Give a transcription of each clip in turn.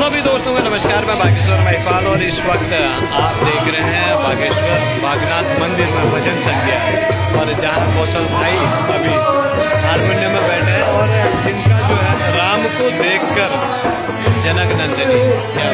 सभी दोस्तों को नमस्कार। मैं बागेश्वर महिपाल और इस वक्त आप देख रहे हैं बागेश्वर बागनाथ मंदिर में भजन संध्या, और जहाँ कौशल भाई अभी हारमोनियम में बैठे हैं और जिनका जो है राम को देखकर जनक नंदिनी, क्या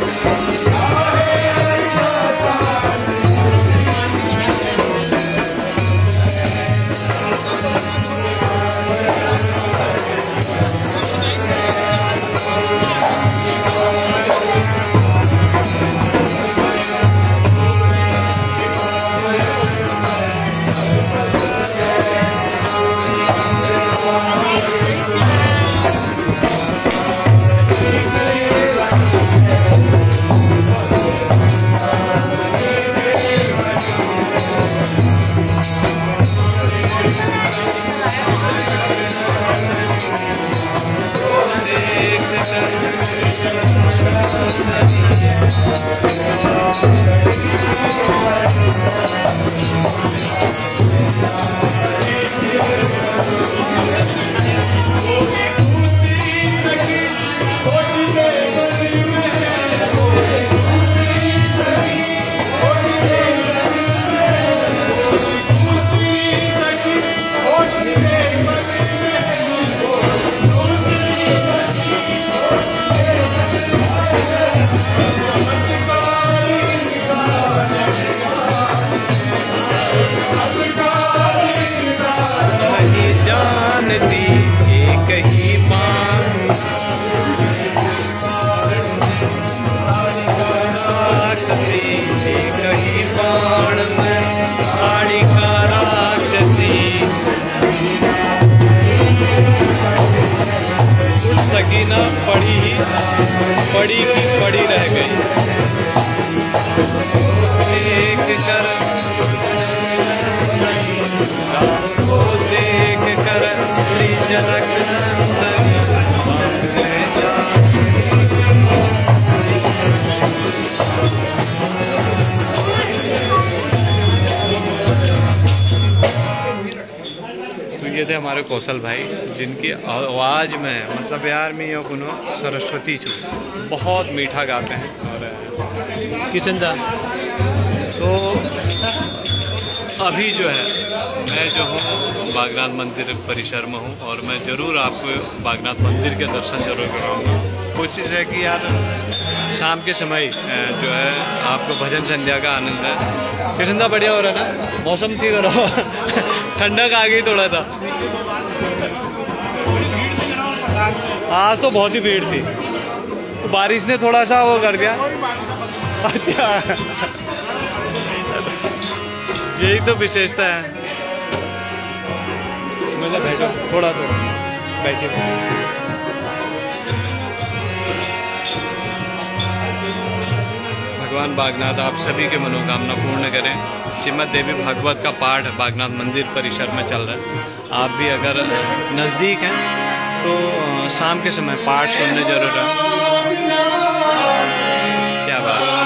नहीं जानती एक ही बात, एक ही बाण में कालिका राक्षसी, सकीना पड़ी की पड़ी रह गई। एक कर को देख कर जनक तो ये थे हमारे कौशल भाई, जिनकी आवाज़ में मतलब यार मैं यो कुनो सरस्वती छू, बहुत मीठा गाते हैं। और किशन दा तो अभी जो है मैं जो हूँ बागनाथ मंदिर परिसर में हूँ, और मैं ज़रूर आपको बागनाथ मंदिर के दर्शन जरूर कराऊंगा। कोशिश है कि यार शाम के समय जो है आपको भजन संध्या का आनंद है। किशन दा बढ़िया हो रहा है ना, मौसम ठीक हो रहा ठंडक आ गई थोड़ा सा। आज तो बहुत ही भीड़ थी, तो बारिश ने थोड़ा सा वो कर दिया। अच्छा यही तो विशेषता है। मतलब बैठो थोड़ा तो बैठिए। भगवान बागनाथ आप सभी के मनोकामना पूर्ण करें। श्रीमद् देवी भागवत का पाठ बागनाथ मंदिर परिसर में चल रहा है। आप भी अगर नज़दीक हैं तो शाम के समय पाठ सुनने जरूर है। क्या बात है।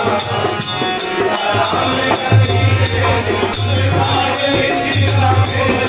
Hare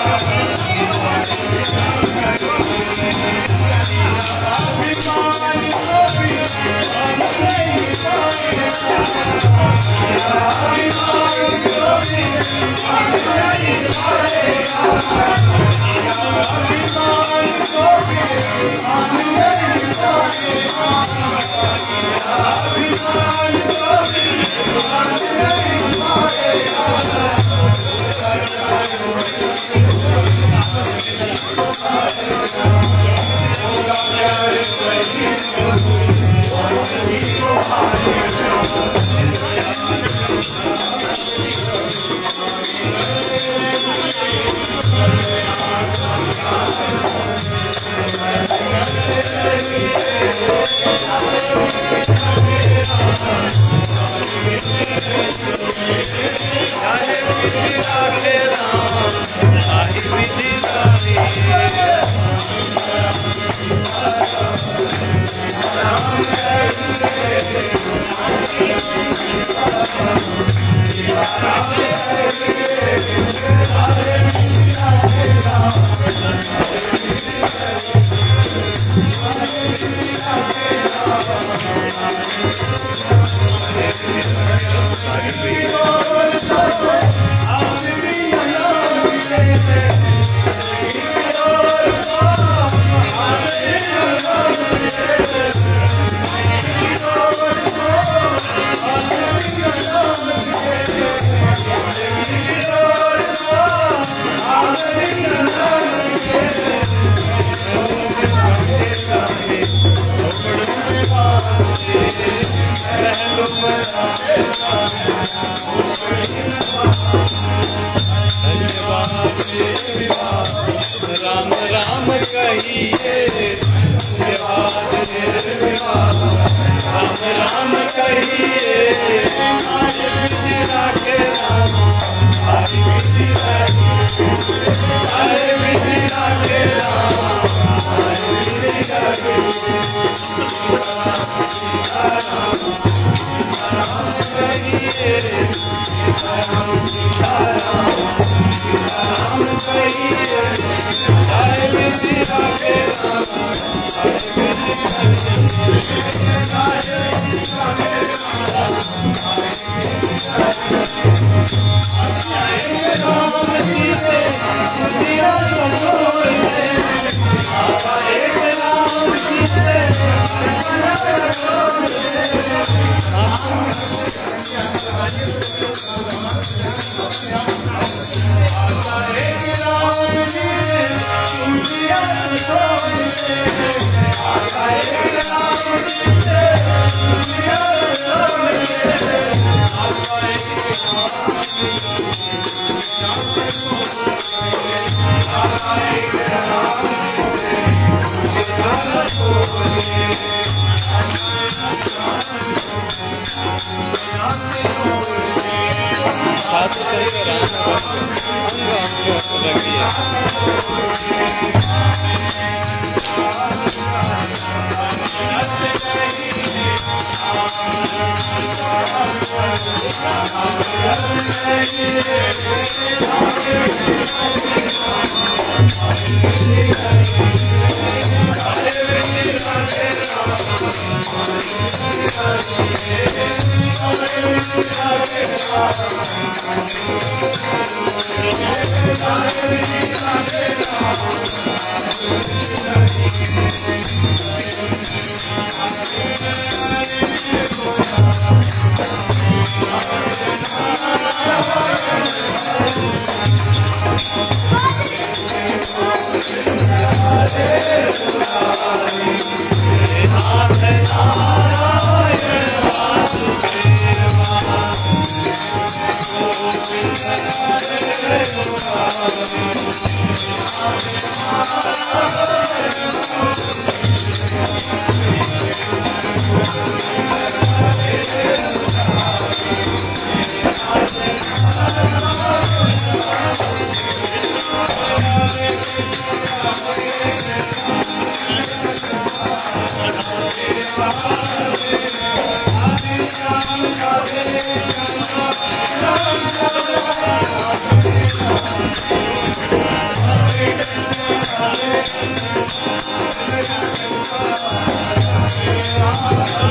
राम राम कहिए राम राम कहिए राखे राम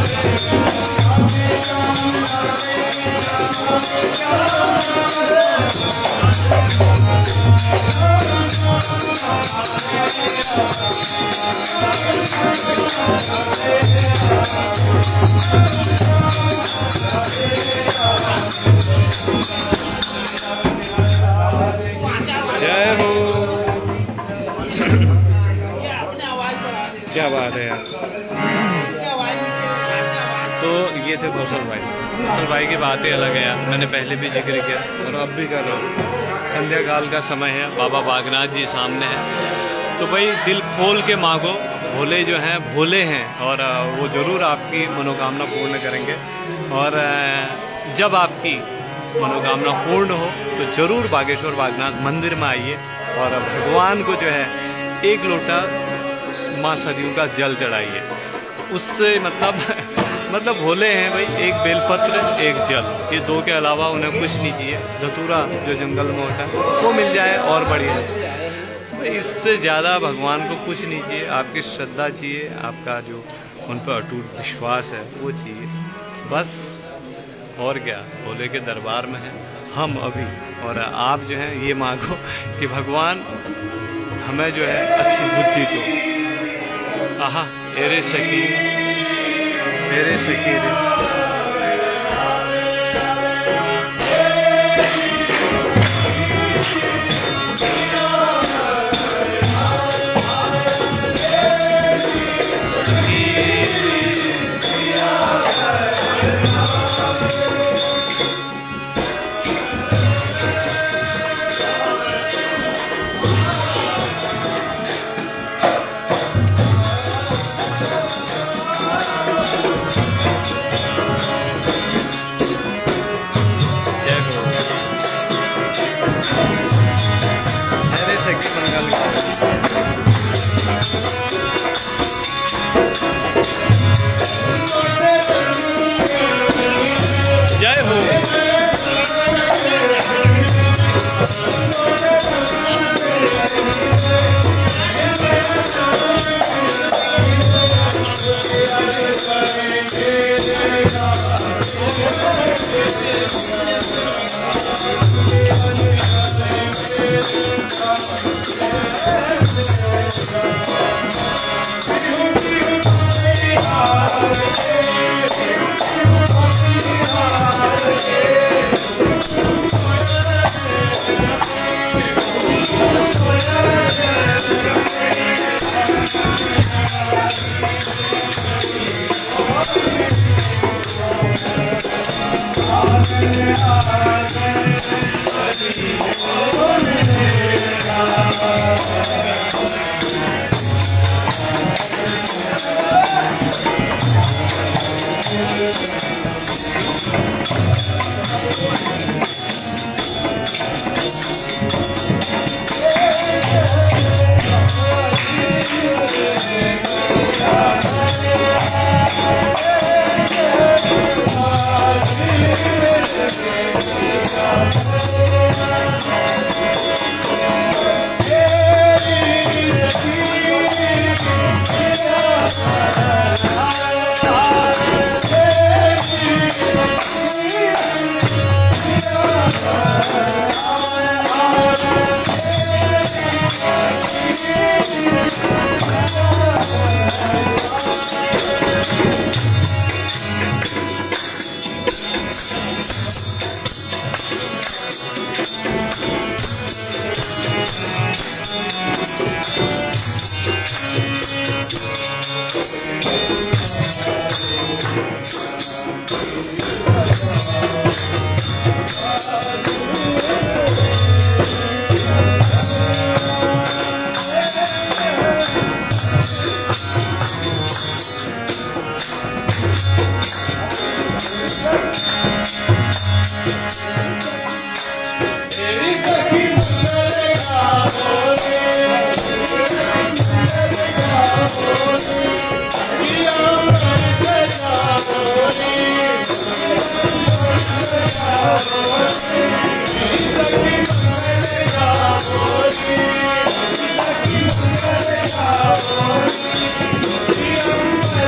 जय हो। क्या बात है यार। तो ये थे कौशल भाई की बातें अलग है यार, मैंने पहले भी जिक्र किया और अब भी कर रहा हूँ। संध्या काल का समय है, बाबा बागनाथ जी सामने हैं, तो भाई दिल खोल के मांगो। भोले जो हैं भोले हैं और वो ज़रूर आपकी मनोकामना पूर्ण करेंगे। और जब आपकी मनोकामना पूर्ण हो तो ज़रूर बागेश्वर बागनाथ मंदिर में आइए और भगवान को जो है एक लोटा माँ सरयू का जल चढ़ाइए। उससे मतलब भोले हैं भाई, एक बेलपत्र एक जल, ये दो के अलावा उन्हें कुछ नहीं चाहिए। धतूरा जो जंगल में होता है वो मिल जाए और बढ़िया। इससे ज़्यादा भगवान को कुछ नहीं चाहिए। आपकी श्रद्धा चाहिए, आपका जो उन पर अटूट विश्वास है वो चाहिए बस। और क्या, भोले के दरबार में है हम अभी। और आप जो हैं ये मांगो कि भगवान हमें जो है अच्छी बुद्धि दो। आहा मेरे सखी रे। जय हो।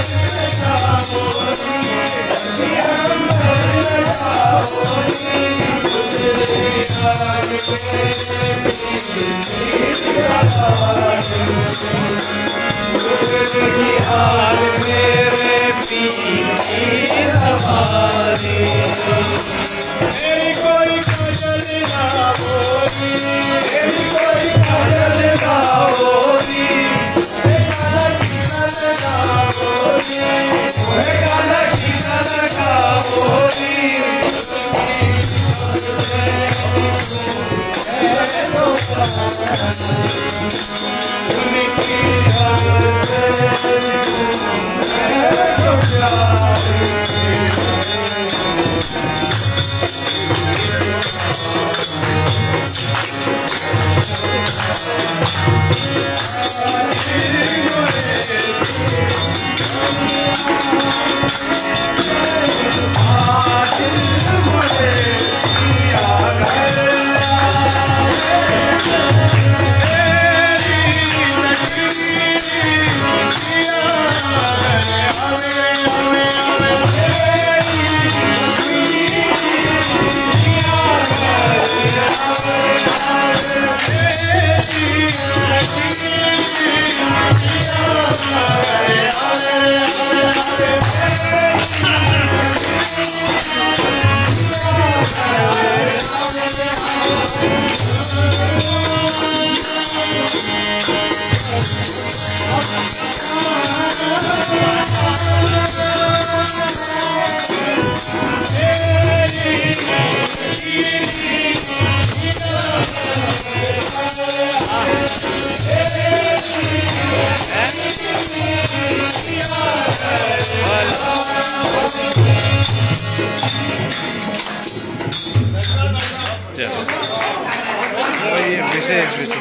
ये विशेष विषय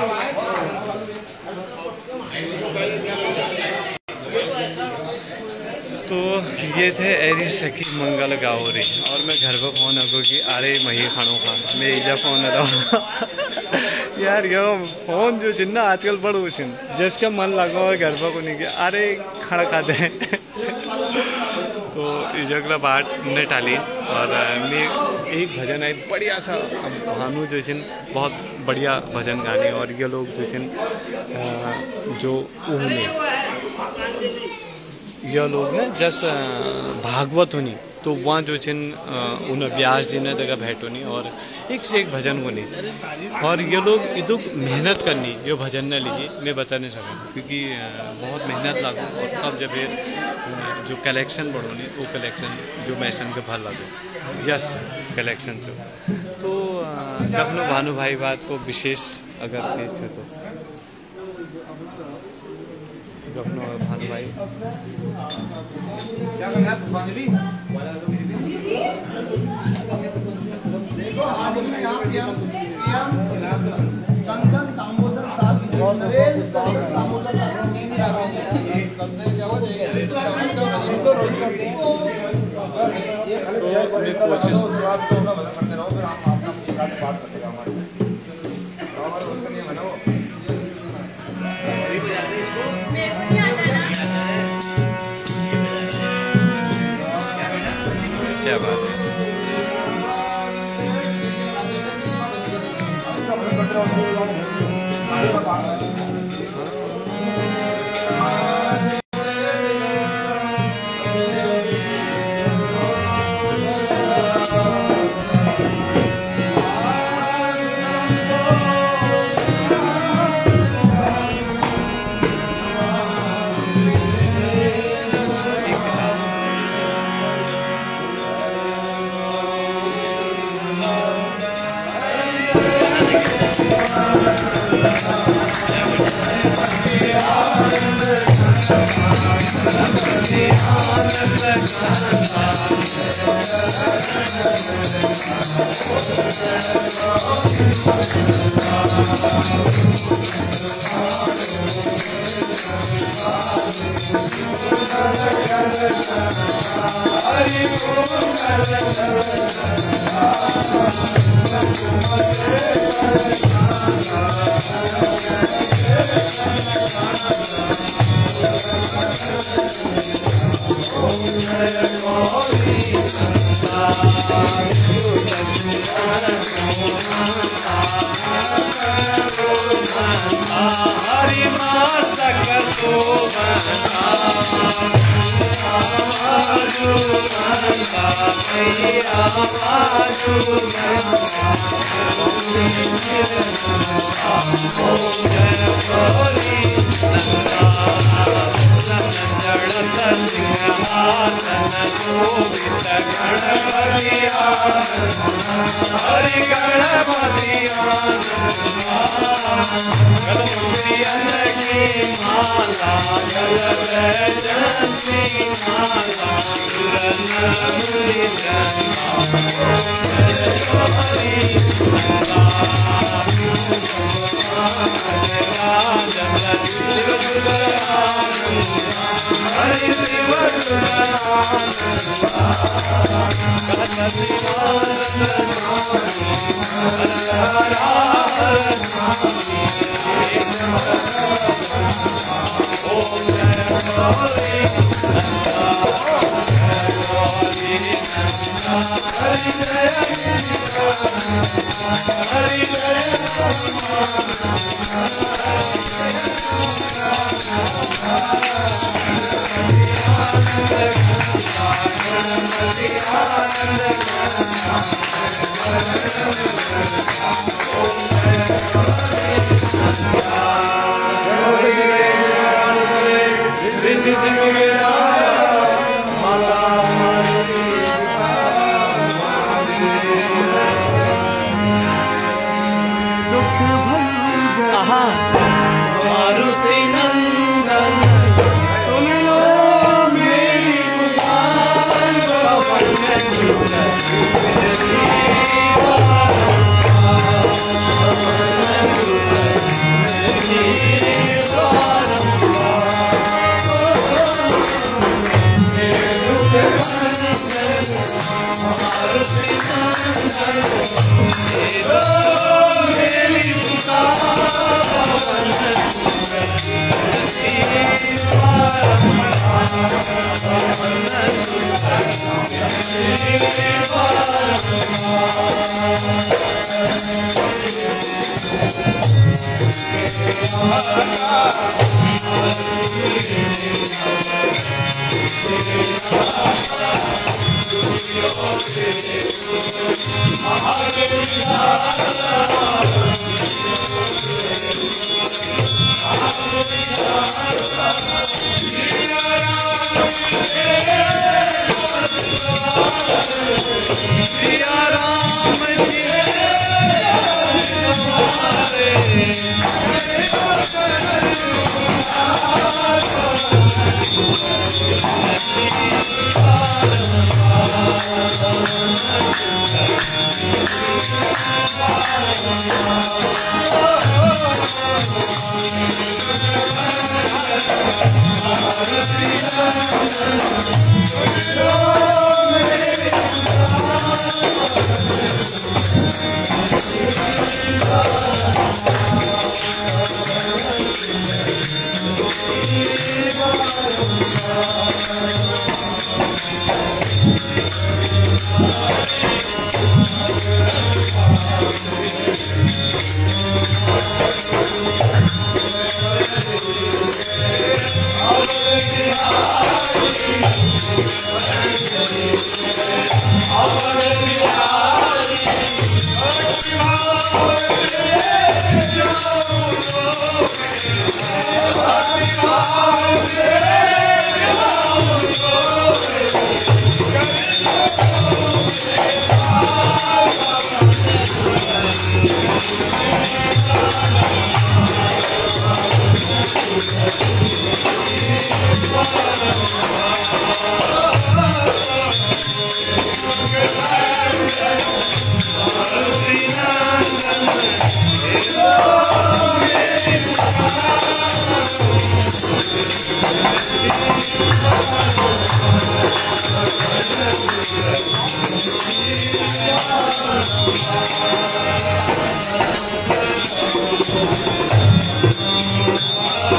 तो ये थे एरी सखी मंगल गाओरी और मैं घर पर फोन आगो कि अरे मही खानो खा मैं इजा फोन रहा यार यो फोन जो चिन्ना आजकल बड़ो चिन जिसका मन लगा और घर पर को नहीं किया अरे खाना खाते हैं तो इजगला बाट ने टाली और मैं एक भजन है बढ़िया सा भानु जो छिन बहुत बढ़िया भजन गाने और ये लोग जो छिन जो उन्हें यह लोग ना जस भागवत होनी तो वहाँ जो छिन उन व्यास जी ने जगह भेंट होनी और एक से एक भजन होनी और ये लोग इधर मेहनत करनी ये भजन न लीजिए मैं बता नहीं सकूँ क्योंकि बहुत मेहनत लागू और अब जब ये जो कलेक्शन बढ़ोनी वो कलेक्शन जो मैसन के भर लागू यस कलेक्शन तो जब भानु भाई बात तो विशेष अगर थे तो अपना भानु भाई क्या बात हरि मातक हरि गणपति की माला जगती माला हरि मारुति नंदन सुन लो मेरी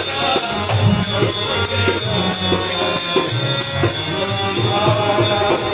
Hare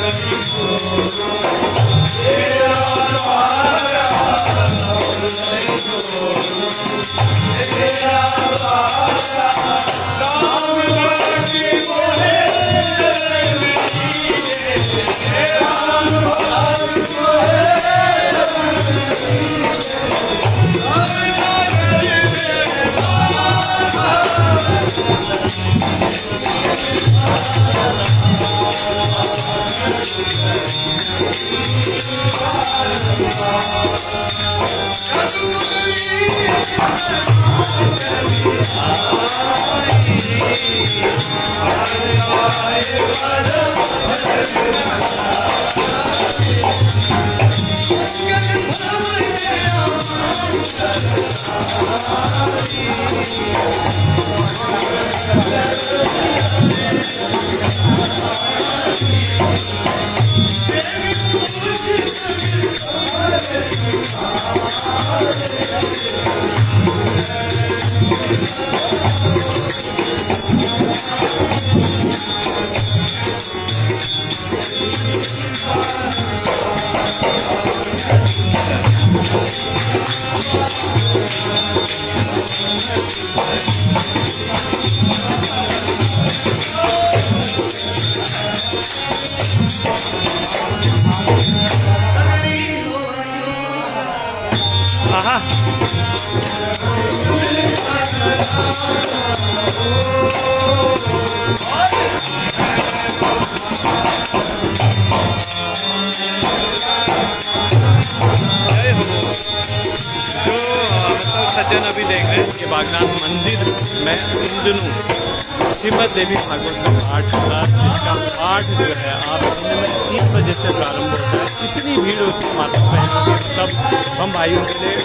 सज्जन अभी देख रहे हैं कि बागनाथ मंदिर में इन दिनों श्रीमद् देवी भागवत का पाठ हो रहा है, जिसका पाठ जो है आप दिन में 3 बजे से प्रारंभ होता है। इतनी भीड़ होती है माता बहनों की, सब हम भाइयों के लिए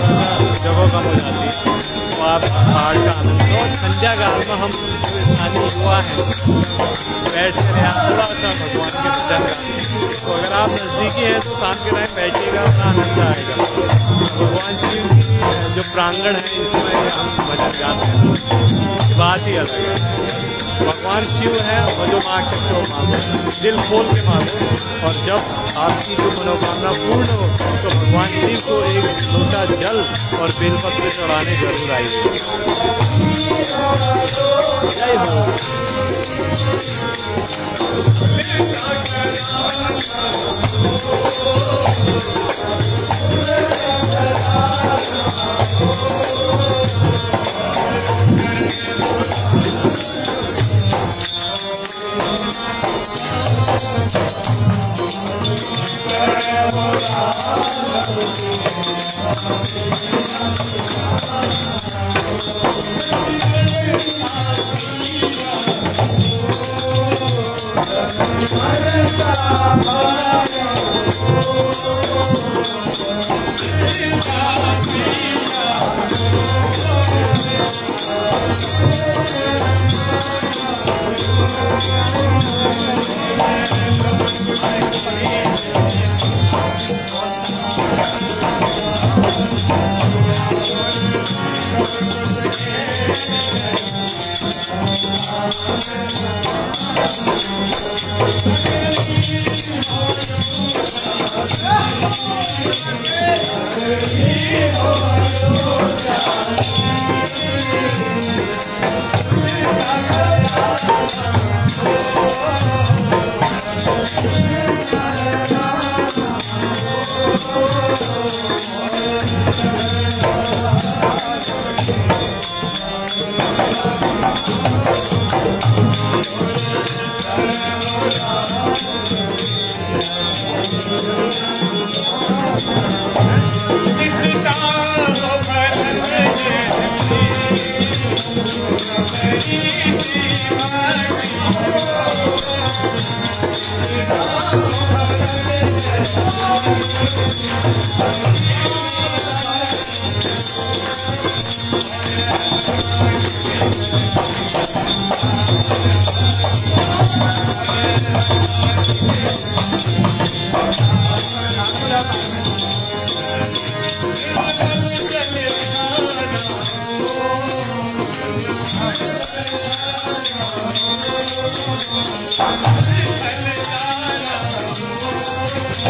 जगह कम हो जाती है, तो आप पाठ का आनंद लो। संध्या काल में हम स्थानीय युवा हैं बैठ कर यहाँ थोड़ा सा भगवान के भजन गाते, तो अगर आप नज़दीकी हैं तो शाम के टाइम बैठिएगा, बड़ा आनंद आएगा। भगवान शिव की जो प्रांगण है इसमें हम भजन गाते हैं, बात ही अलग है। भगवान शिव है और जो माँ के तो मांगो, दिल खोल के मांगो, और जब आपकी जो मनोकामना पूर्ण हो तो भगवान शिव को एक लोटा जल और बेलपत्र चढ़ाने जरूर आइए। जय हो।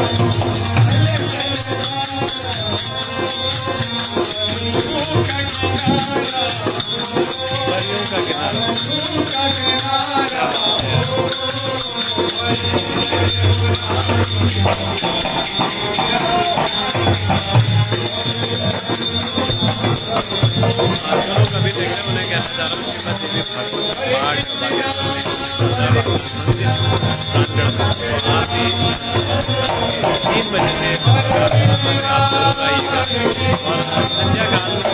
परियों का किनारा। आजकल कभी देखने उन्हें कहना चाह रहा हूँ कि मैं देवी भाट आप ही 3 बजे से आप जरूर आइएगा और संध्या का आनंद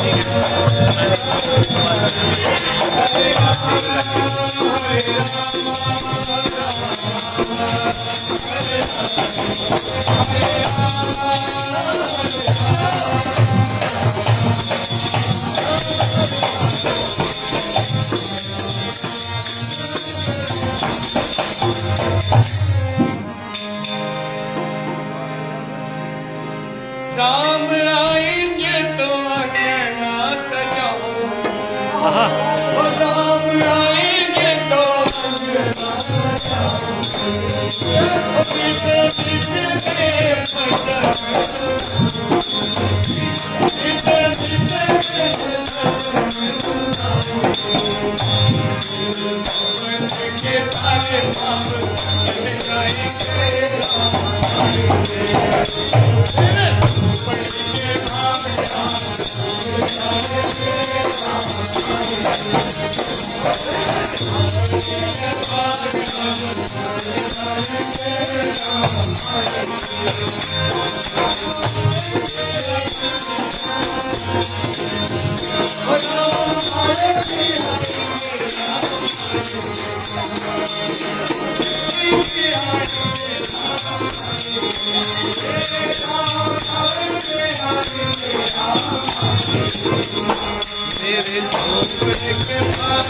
राम आएंगे तो अंगना सजाओ, राम आएंगे तो अंगना सजाओ, पीछे पीछे मेरे भजन, पीछे पीछे के सारे पाप मेरे झोंपड़े के पास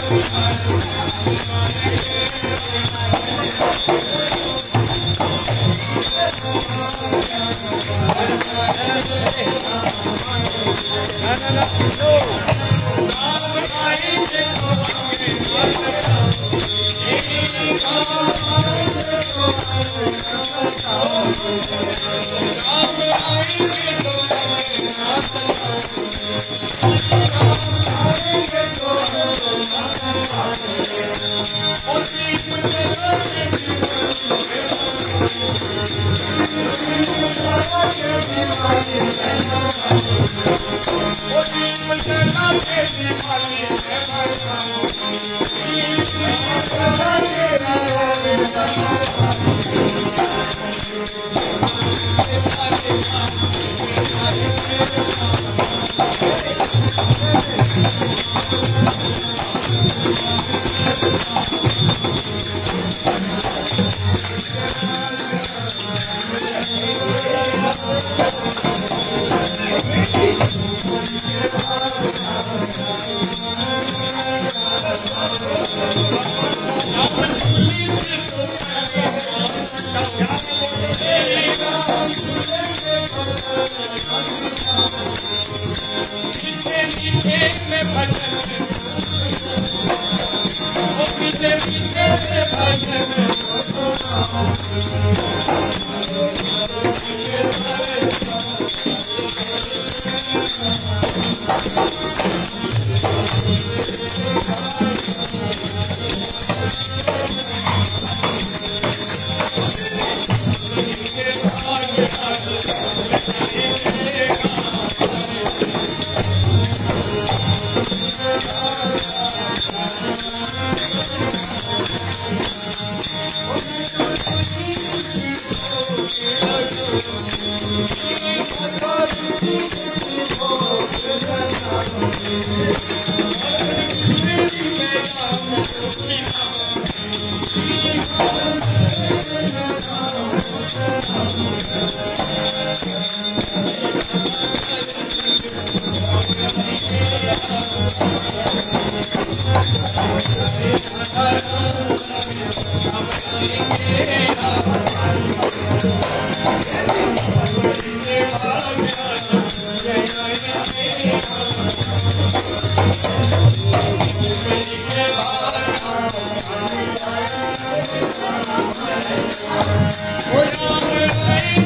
Oh,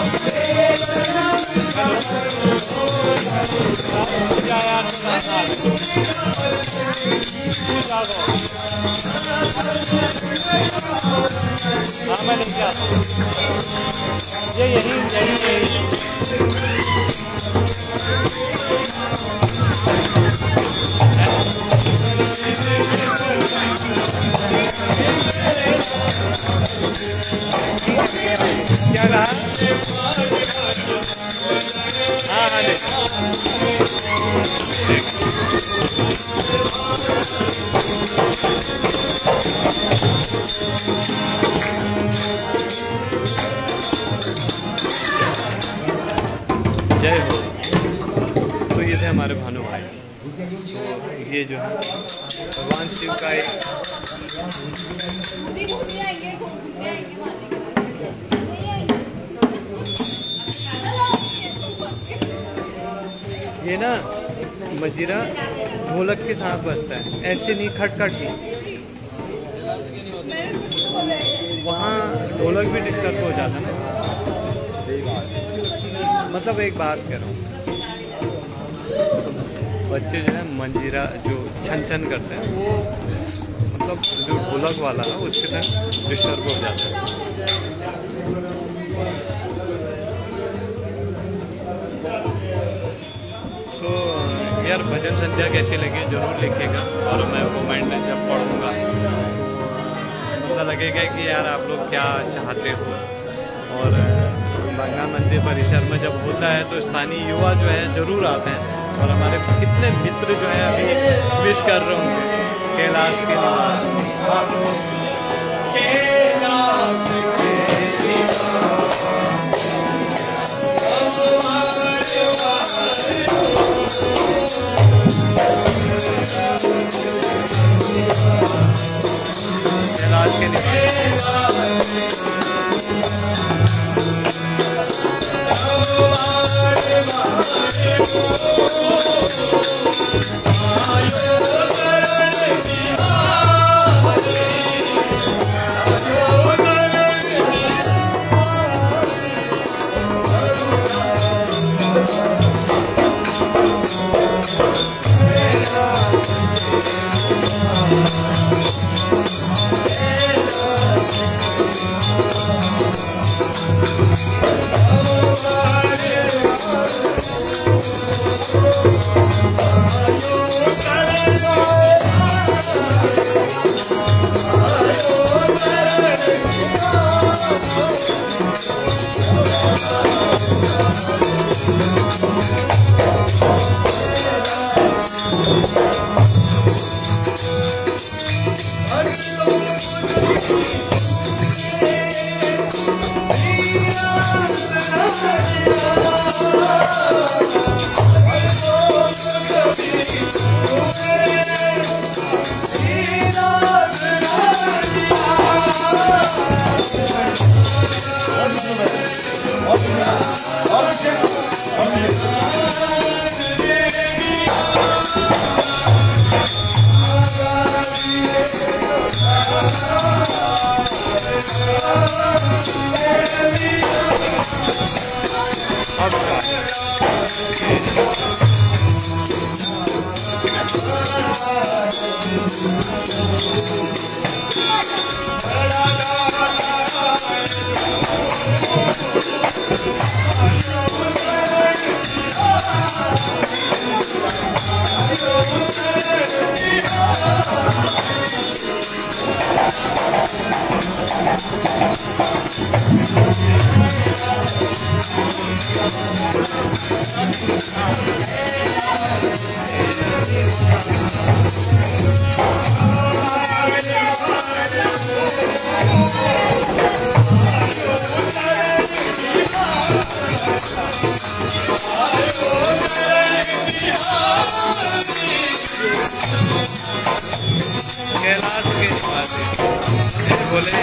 हाँ मैं लेके आता हूँ। ये यही क्या कहा? हाँ हाँ ले जय हो। तो ये थे हमारे भानु भाई। ये जो है भगवान शिव का एक ये ना मजीरा ढोलक के साथ बजता है, ऐसे नहीं खटखट नहीं। वहाँ ढोलक भी डिस्टर्ब हो जाता ना। मतलब एक बात कह रहा हूँ, बच्चे जो है मंजीरा जो छन छन करते हैं वो मतलब जो ढोलक वाला है उसके साथ डिस्टर्ब हो जाता है। तो यार भजन संध्या कैसी लगी जरूर लिखिएगा, और मैं कमेंट में जब पढ़ूँगा पता लगेगा कि यार आप लोग क्या चाहते हो। और बागनाथ मंदिर परिसर में जब होता है तो स्थानीय युवा जो है जरूर आते हैं, और हमारे कितने मित्र जो हैं अभी विश कर रहे होंगे कैलाश के निवास। कैलाश के निवास कैलाश के निवासी बोले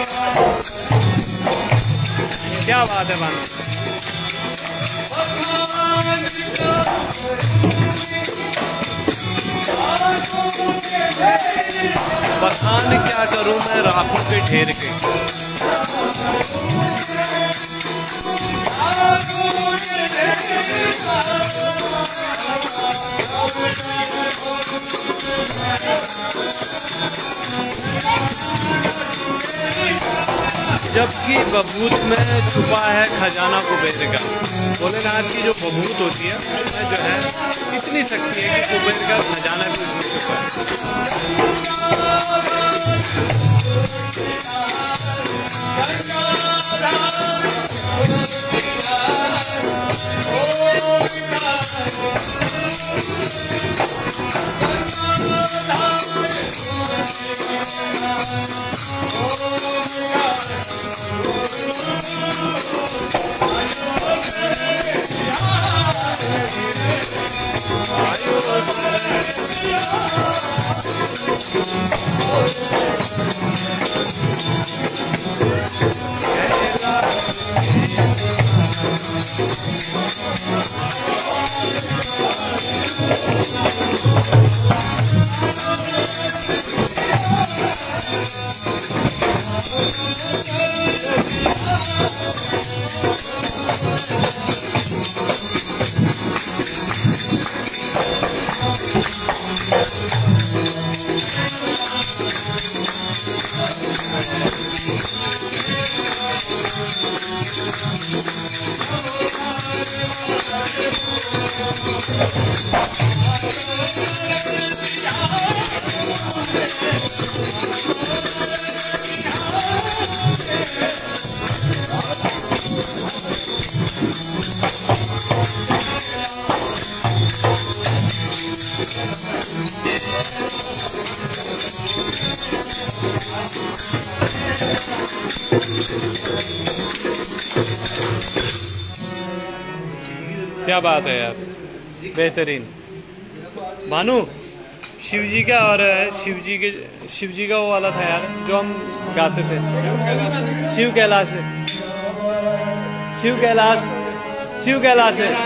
क्या बात है बात। बखान क्या करूं मैं राखों के ढेर के। जबकि बभूत में छुपा है खजाना कुबेर का। भोलेनाथ की जो बभूत होती है उसमें जो है इतनी शक्ति है कि कुबेर का खजाना भी उसमें छुपा क्या बात है यार, बेहतरीन। भानु, शिवजी का और शिवजी का वो वाला था यार जो हम गाते थे, शिव कैलाश है, शिव कैलाश, शिव कैलाश है।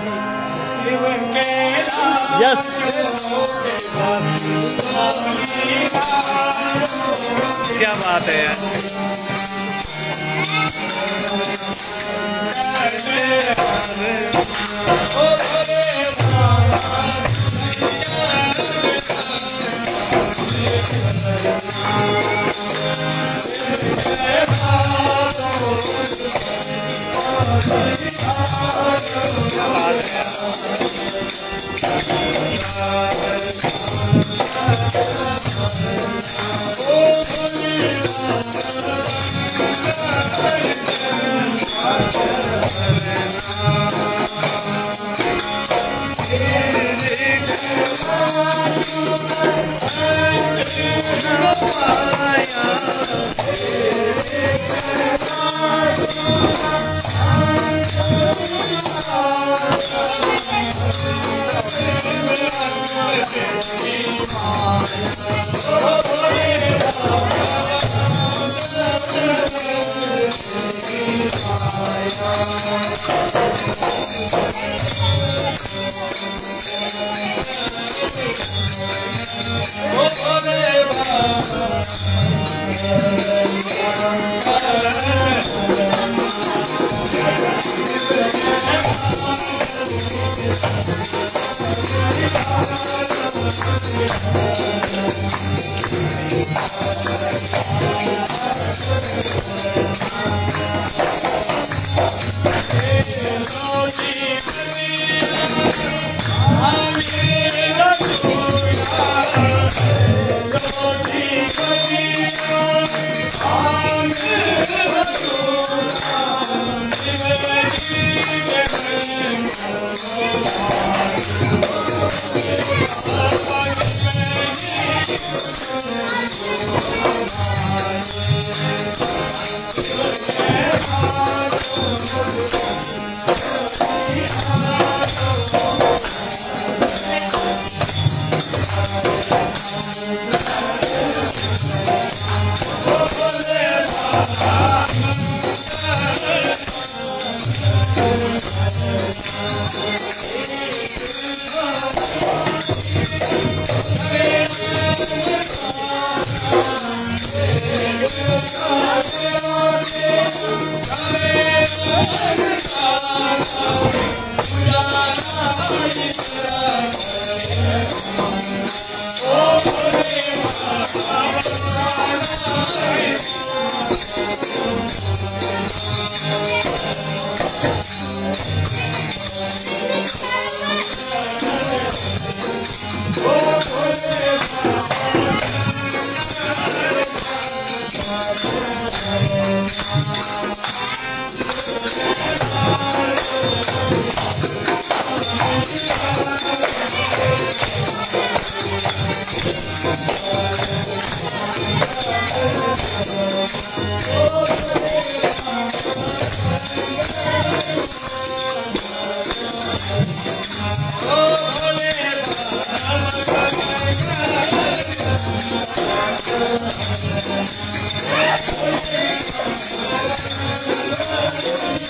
यस, क्या बात है यार।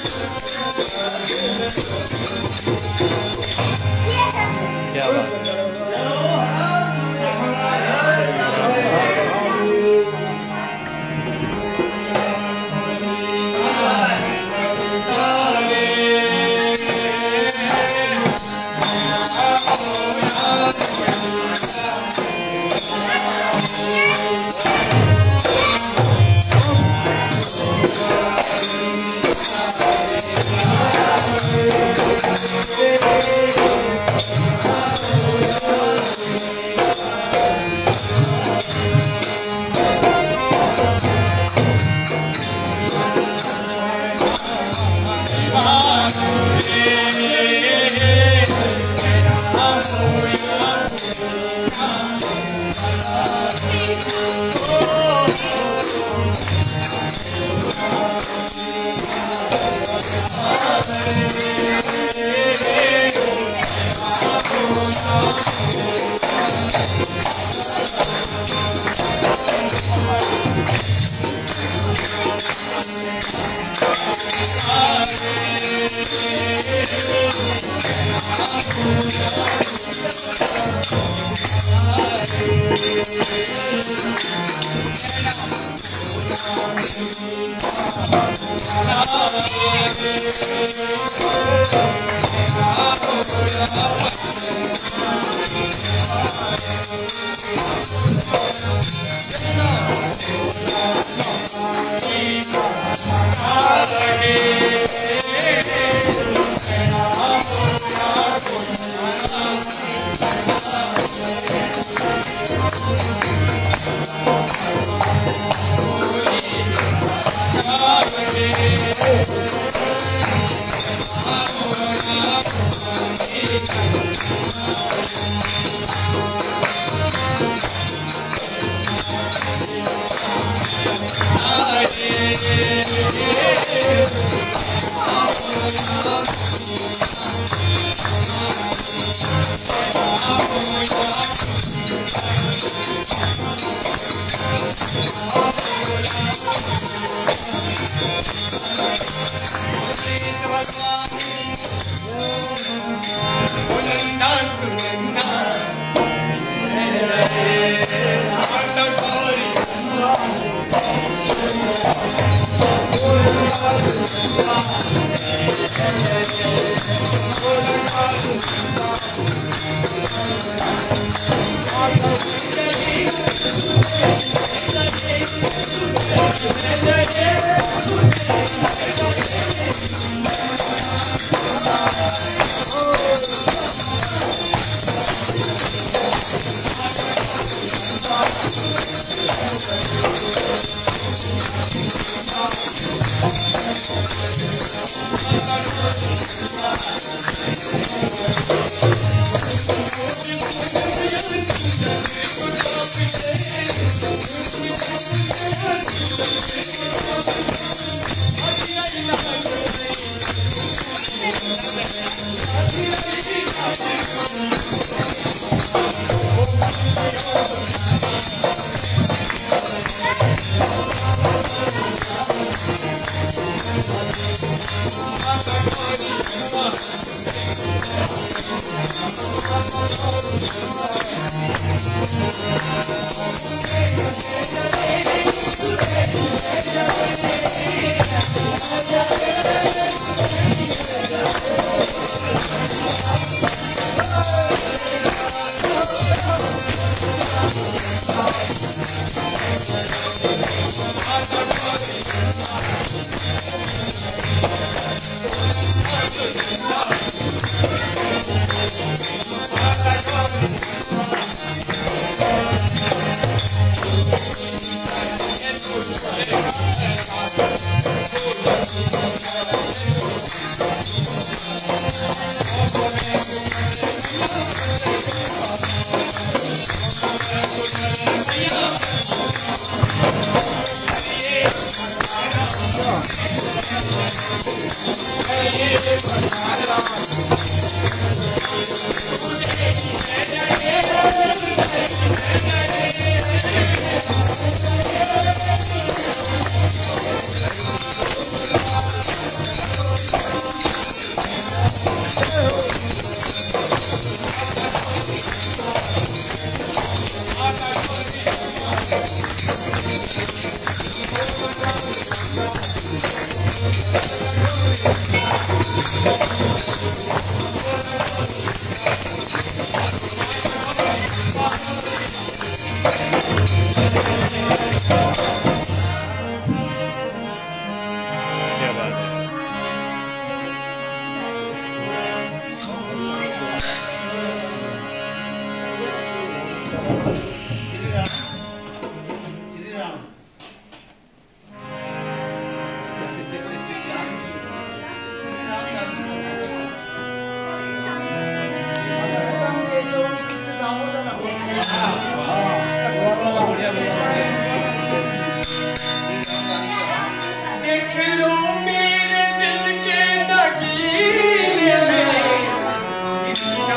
क्या बात है। क्या बात है। देख लो मेरे दिल के नगीने में इतना